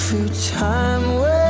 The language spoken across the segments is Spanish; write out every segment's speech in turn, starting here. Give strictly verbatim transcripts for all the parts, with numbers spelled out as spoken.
through time. Well,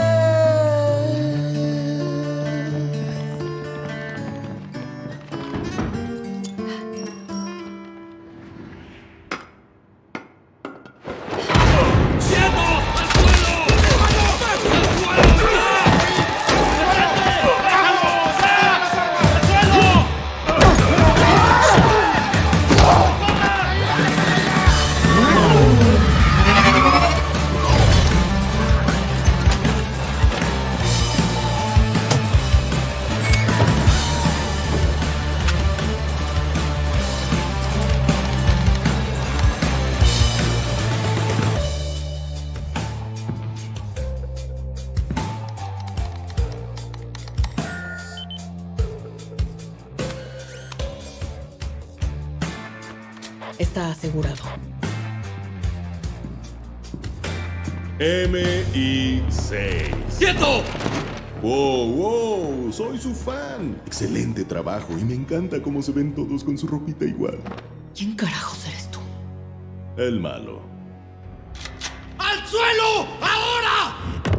Está asegurado. M I seis. ¡Quieto! ¡Wow, wow! Soy su fan. Excelente trabajo y me encanta cómo se ven todos con su ropita igual. ¿Quién carajos eres tú? El malo. ¡Al suelo! ¡Ahora!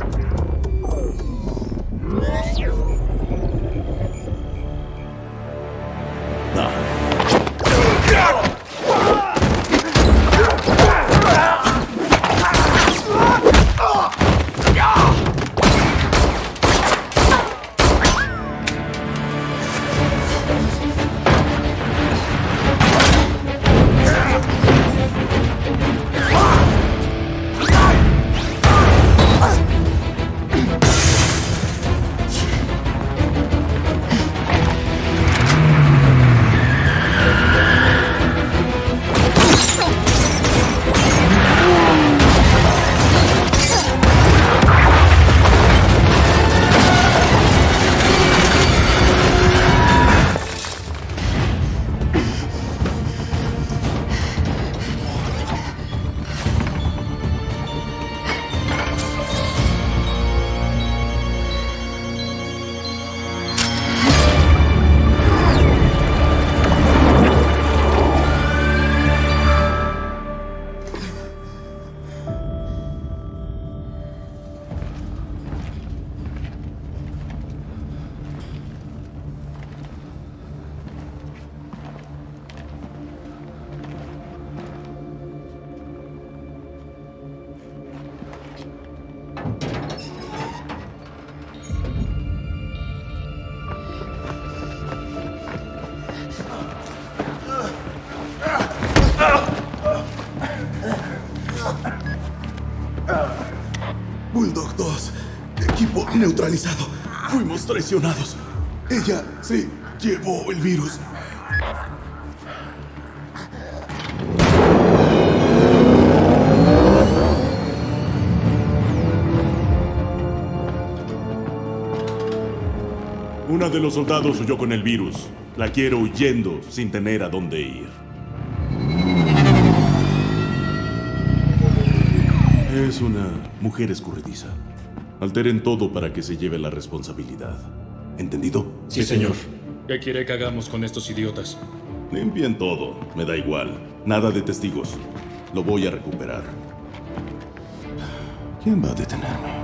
Bulldog dos. Equipo neutralizado. Fuimos traicionados. Ella se llevó el virus. Una de los soldados huyó con el virus. La quiero huyendo sin tener a dónde ir. Es una mujer escurridiza. Alteren todo para que se lleve la responsabilidad. ¿Entendido? Sí, señor. ¿Qué quiere que hagamos con estos idiotas? Limpien todo. Me da igual. Nada de testigos. Lo voy a recuperar. ¿Quién va a detenerme?